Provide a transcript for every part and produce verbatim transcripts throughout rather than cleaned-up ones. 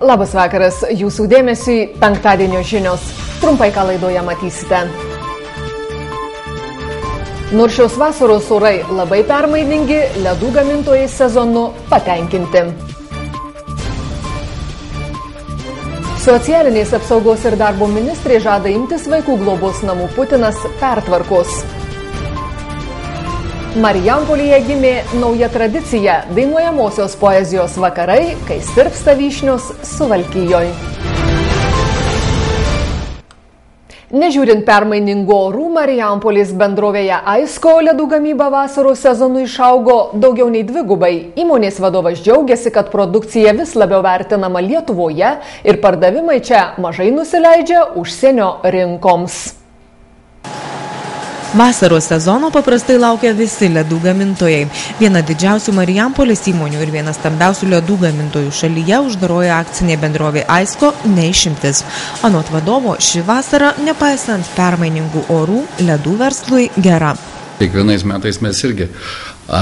Labas vakaras, jūsų dėmesiui penktadienio žinios. Trumpai ką laidoje matysite. Nors šios vasaros orai labai permainingi, ledų gamintojai sezonu patenkinti. Socialinės apsaugos ir darbo ministrė žada imtis vaikų globos namų Putinas pertvarkos. Marijampolėje gimė nauja tradicija – dainuojamosios poezijos vakarai, kai stirpsta vyšnios Suvalkijoj. Nežiūrint permainingų orų, Marijampolės bendrovėje Aisko ledų gamyba vasaros sezonu išaugo daugiau nei dvigubai. Įmonės vadovas džiaugiasi, kad produkcija vis labiau vertinama Lietuvoje ir pardavimai čia mažai nusileidžia užsienio rinkoms. Vasaros sezono paprastai laukia visi ledų gamintojai. Viena didžiausių Marijampolės įmonių ir vienas stambiausių ledų gamintojų šalyje uždaroji akcinė bendrovė Aisko neišimtis. Anot vadovo, ši vasara, nepaisant permainingų orų, ledų verslui gera. Kiekvienais metais mes irgi a,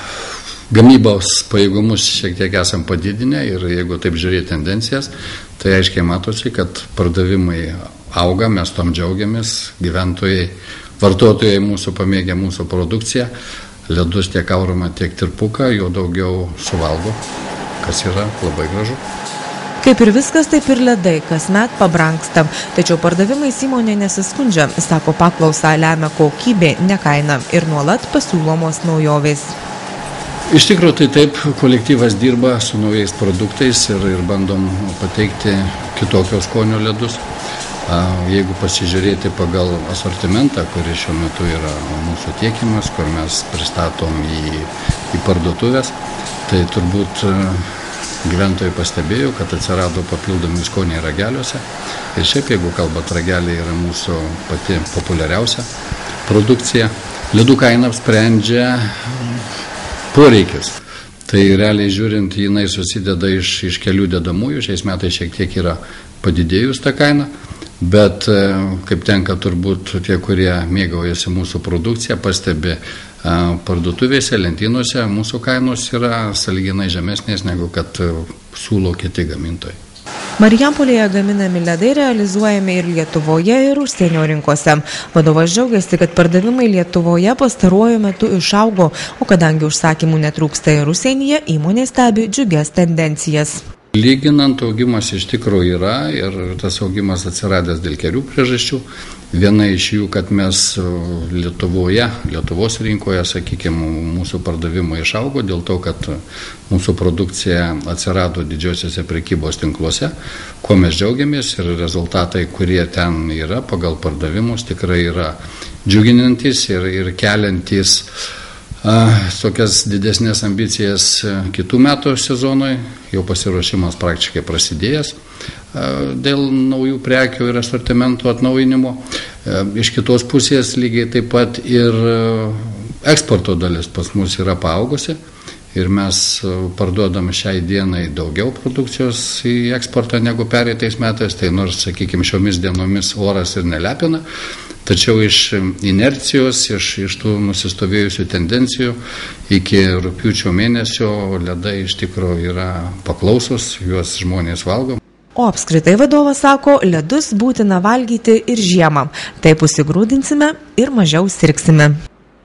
gamybos pajėgumus šiek tiek esam padidinę ir jeigu taip žiūrėti tendencijas, tai aiškiai matosi, kad pardavimai auga, mes tom džiaugiamės, gyventojai Vartotojai mūsų pamėgia mūsų produkciją, ledus tiek aurumą, tiek tirpuką, jo daugiau suvalgo, kas yra labai gražu. Kaip ir viskas, taip ir ledai, kasmet pabrangsta. Tačiau pardavimais įmonė nesiskundžia, sako, paklausą lemia kokybė, ne kaina ir nuolat pasiūlomos naujovės. Iš tikrųjų, tai taip, kolektyvas dirba su naujais produktais ir, ir bandom pateikti kitokios skonio ledus. Jeigu pasižiūrėti pagal asortimentą, kuris šiuo metu yra mūsų tiekimas, kur mes pristatom į, į parduotuvės, tai turbūt gyventojai pastebėjo, kad atsirado papildomi skoniai rageliuose. Ir šiaip, jeigu kalbant, rageliai yra mūsų pati populiariausia produkcija. Ledų kaina sprendžia poreikis. Tai realiai žiūrint, jinai susideda iš, iš kelių dedamųjų. Šiais metais šiek tiek yra padidėjus ta kaina. Bet, kaip tenka turbūt tie, kurie mėgaujasi mūsų produkciją, pastebi parduotuvėse, lentynose, mūsų kainos yra sąlyginai žemesnės negu kad siūlo kiti gamintojai. Marijampolėje gaminami ledai realizuojami ir Lietuvoje, ir užsienio rinkose. Vadovas džiaugiasi, kad pardavimai Lietuvoje pastaruoju metu išaugo, o kadangi užsakymų netrūksta ir užsienyje, įmonė stebi džiugias tendencijas. Lyginant, augimas iš tikrųjų yra ir tas augimas atsiradęs dėl kelių priežasčių. Viena iš jų, kad mes Lietuvoje, Lietuvos rinkoje, sakykime, mūsų pardavimai išaugo dėl to, kad mūsų produkcija atsirado didžiosiuose prekybos tinkluose, kuo mes džiaugiamės ir rezultatai, kurie ten yra pagal pardavimus, tikrai yra džiuginantis ir, ir keliantis tokias didesnės ambicijas kitų metų sezonui, jau pasiruošimas praktiškai prasidėjęs dėl naujų prekių ir asortimento atnaujinimo. Iš kitos pusės lygiai taip pat ir eksporto dalis pas mus yra paaugusi ir mes parduodam šiai dienai daugiau produkcijos į eksportą negu pereitais metais, tai nors, sakykime, šiomis dienomis oras ir nelepina. Tačiau iš inercijos, iš, iš tų nusistovėjusių tendencijų iki rugpjūčio mėnesio ledai iš tikrųjų yra paklausus, juos žmonės valgo. O apskritai vadovas sako, ledus būtina valgyti ir žiemą. Taip užsigrūdinsime ir mažiau sirgsime.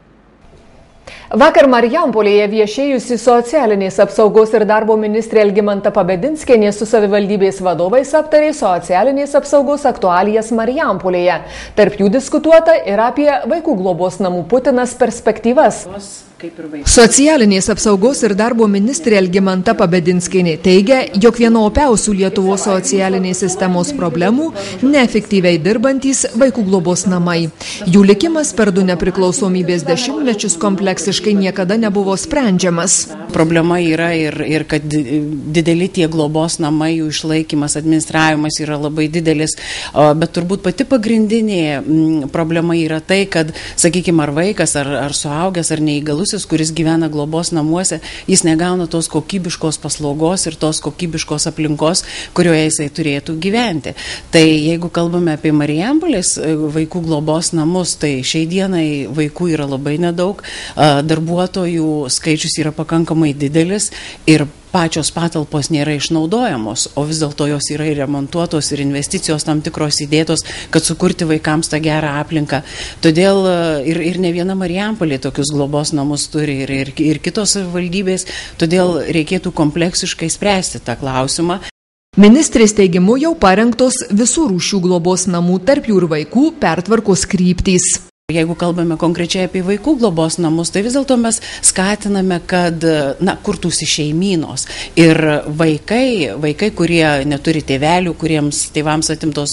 Vakar Marijampolėje viešėjusi socialinės apsaugos ir darbo ministrė Algimanta Pabedinskienė su savivaldybės vadovais aptarė socialinės apsaugos aktualijas Marijampolėje. Tarp jų diskutuota ir apie vaikų globos namų Putinas perspektyvas. Socialinės apsaugos ir darbo ministrė Algimanta Pabedinskienė teigia, jog viena opiausių Lietuvos socialinės sistemos problemų – neefektyviai dirbantys vaikų globos namai. Jų likimas per du nepriklausomybės dešimtmečius kompleksiškai niekada nebuvo sprendžiamas. Problema yra ir, ir kad dideli tie globos namai, jų išlaikymas, administravimas yra labai didelis, bet turbūt pati pagrindinė problema yra tai, kad, sakykime, ar vaikas, ar, ar suaugęs, ar neįgalus, kuris gyvena globos namuose, jis negauna tos kokybiškos paslaugos ir tos kokybiškos aplinkos, kurioje jisai turėtų gyventi. Tai jeigu kalbame apie Marijampolės vaikų globos namus, tai šiai dienai vaikų yra labai nedaug, darbuotojų skaičius yra pakankamai didelis ir pačios patalpos nėra išnaudojamos, o vis dėlto jos yra ir remontuotos ir investicijos tam tikros įdėtos, kad sukurti vaikams tą gerą aplinką. Todėl ir, ir ne viena Marijampolė tokius globos namus turi ir, ir, ir kitos savivaldybės, todėl reikėtų kompleksiškai spręsti tą klausimą. Ministrės teigimu jau parengtos visų rūšių globos namų, tarp jų ir vaikų, pertvarkos kryptys. Jeigu kalbame konkrečiai apie vaikų globos namus, tai vis dėlto mes skatiname, kad na, kurtųsi šeimynos. Ir vaikai, vaikai, kurie neturi tėvelių, kuriems tėvams atimtos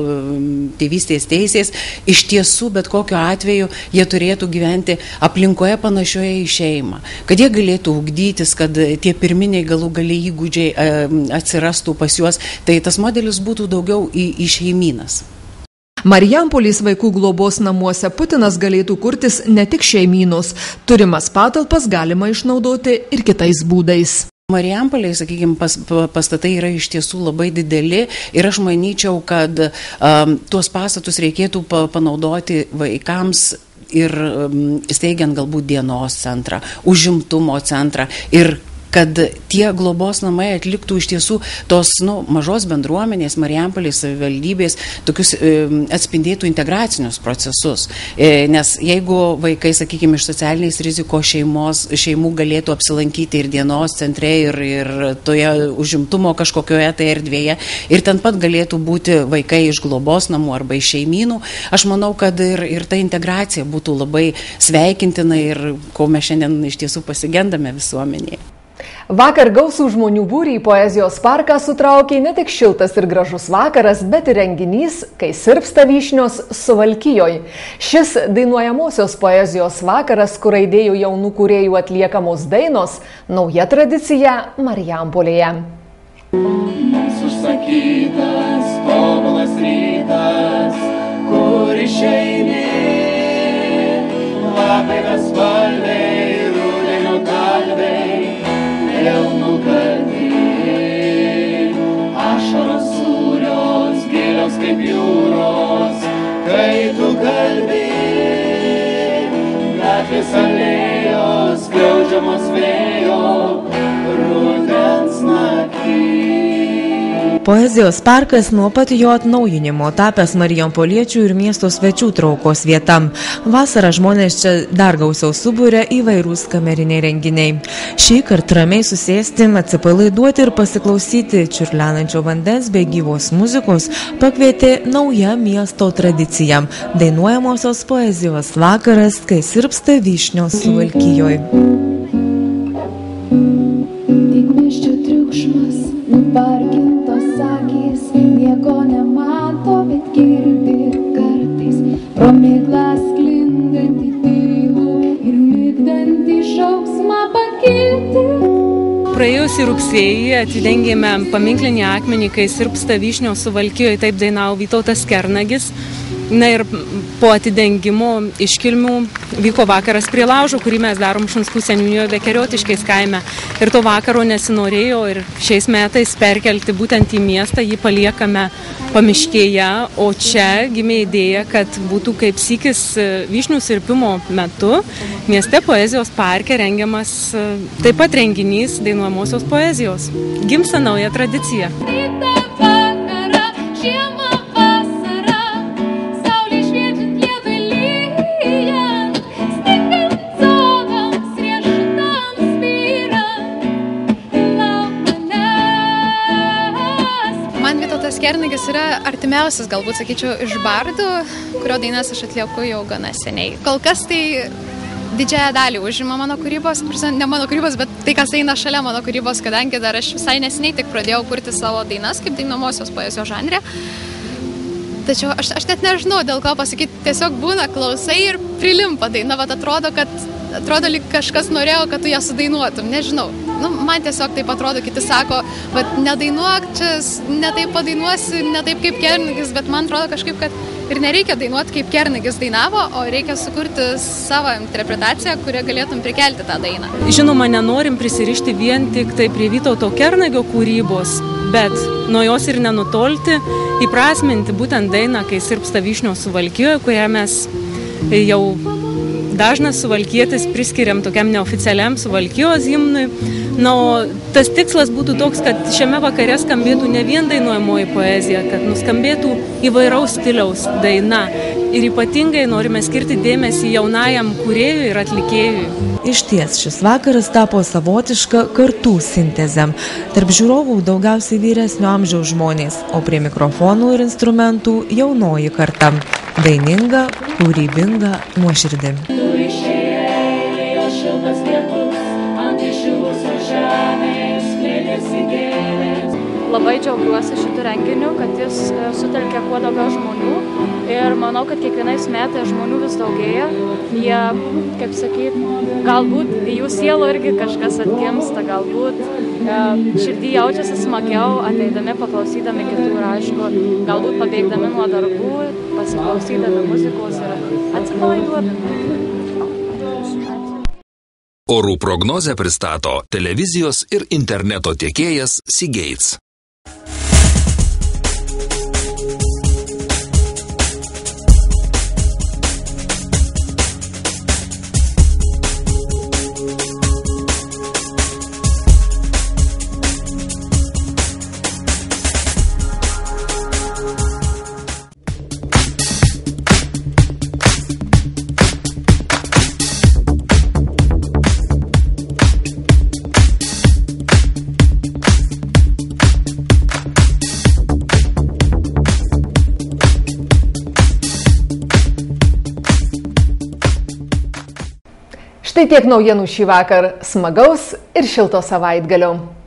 tėvystės teisės, iš tiesų, bet kokiu atveju, jie turėtų gyventi aplinkoje panašioje į šeimą. Kad jie galėtų ugdytis, kad tie pirminiai galų galiai įgūdžiai atsirastų pas juos, tai tas modelis būtų daugiau į, į šeimynas. Marijampolės vaikų globos namuose Putinas galėtų kurtis ne tik šeimynos, turimas patalpas galima išnaudoti ir kitais būdais. Marijampolėje, sakykime, pas, pastatai yra iš tiesų labai dideli ir aš manyčiau, kad um, tuos pastatus reikėtų panaudoti vaikams ir um, steigiant galbūt dienos centrą, užimtumo centrą ir kad tie globos namai atliktų iš tiesų tos nu, mažos bendruomenės, Marijampolės savivaldybės, tokius e, atspindėtų integracinius procesus. E, nes jeigu vaikai, sakykime, iš socialinės rizikos šeimos, šeimų galėtų apsilankyti ir dienos centre, ir, ir toje užimtumo kažkokioje tai erdvėje, ir ten pat galėtų būti vaikai iš globos namų arba iš šeimynų, aš manau, kad ir, ir ta integracija būtų labai sveikintina ir ko mes šiandien iš tiesų pasigendame visuomenėje. Vakar gausų žmonių būrį į Poezijos parką sutraukė ne tik šiltas ir gražus vakaras, bet ir renginys, kai sirpsta vyšnios Suvalkijoj. Šis dainuojamosios poezijos vakaras, kur aidėjo jaunų kūrėjų atliekamos dainos, nauja tradicija Marijampolėje. Mums užsakytas tobulas rytas, kur išeini, lapai bespalviai, rudenio kalviai. Vėl nukalti, ašaros sūrios, gilios kaip jūros, kai tu kalbi, gatvės alėjos, griaudžiamos vėjo, rudens naktį. Poezijos parkas nuo pat jo atnaujinimo tapęs marijampoliečių ir miesto svečių traukos vieta. Vasarą žmonės čia dar gausiau subūrė įvairūs kameriniai renginiai. Šį kartą ramiai susėsti, atsipalaiduoti ir pasiklausyti čiurlenančio vandens bei gyvos muzikos pakvietė nauja miesto tradicija – dainuojamosios poezijos vakaras, kai sirpsta vyšnios Suvalkijoj. Nuparkintos akys, nieko nemato, bet girdi kartais pro miglą sklindantį tylų ir migdantį šauksmą pakilti. Praėjusį rugsėjį atidengėme paminklinį akmenį, kai sirpsta vyšnios Suvalkijoje, taip dainavo Vytautas Kernagis. Na ir po atidengimo iškilmių vyko vakaras prie laužo, kurį mes darom Šunskų seniūnijoje Vekeriotiškės kaime. Ir to vakaro nesinorėjo ir šiais metais perkelti būtent į miestą, jį paliekame pamiškėje, o čia gimė idėja, kad būtų kaip sykis vyšnių sirpimo metu mieste Poezijos parke rengiamas taip pat renginys dainuojamosios poezijos. Gimsta nauja tradicija. Kernagis yra artimiausias, galbūt sakyčiau, iš bardų, kurio dainas aš atlieku jau gana seniai. Kol kas tai didžiąją dalį užima mano kūrybos, ne mano kūrybos, bet tai, kas eina šalia mano kūrybos, kadangi dar aš visai neseniai tik pradėjau kurti savo dainas kaip dainuojamosios poezijos žanre. Tačiau aš, aš net nežinau, dėl ko pasakyti, tiesiog būna klausai ir prilimpa daina, bet atrodo, kad atrodo, lyg kažkas norėjo, kad tu ją sudainuotum, nežinau. Nu, man tiesiog taip atrodo, kiti sako, bet nedainuok, čia ne taip padainuosi, ne taip kaip Kernagis, bet man atrodo kažkaip, kad ir nereikia dainuoti kaip Kernagis dainavo, o reikia sukurti savo interpretaciją, kurią galėtum prikelti tą dainą. Žinoma, nenorim prisirišti vien tik tai prie Vytauto Kernagio kūrybos, bet nuo jos ir nenutolti, įprasminti būtent dainą, kai sirpsta vyšnios Suvalkijoje, kurią mes jau dažnas suvalkietis priskiriam tokiam neoficialiam Suvalkijos himnui. Na, o tas tikslas būtų toks, kad šiame vakare skambėtų ne vien dainuojamoji poezija, kad nuskambėtų įvairaus stiliaus daina. Ir ypatingai norime skirti dėmesį jaunajam kūrėjui ir atlikėjui. Išties, šis vakaras tapo savotiška kartų sintezė. Tarp žiūrovų daugiausiai vyresnio amžiaus žmonės, o prie mikrofonų ir instrumentų jaunoji karta. Daininga, kūrybinga, nuoširdi. Labai džiaugiuosi šitų renginių, kad jis sutelkia kuo daugiau žmonių ir manau, kad kiekvienais metais žmonių vis daugėja. Jie, kaip sakyt, galbūt į jų sielą irgi kažkas atgimsta, galbūt širdį jaučiasi smagiau, ateidami, paklausydami kitų ir aišku, galbūt pabėgdami nuo darbų, pasiklausydami muzikos ir atsipalaiduodami. Orų prognozę pristato televizijos ir interneto tiekėjas Seagates. Štai tiek naujienų šį vakar. Smagaus ir šilto savaitgalio.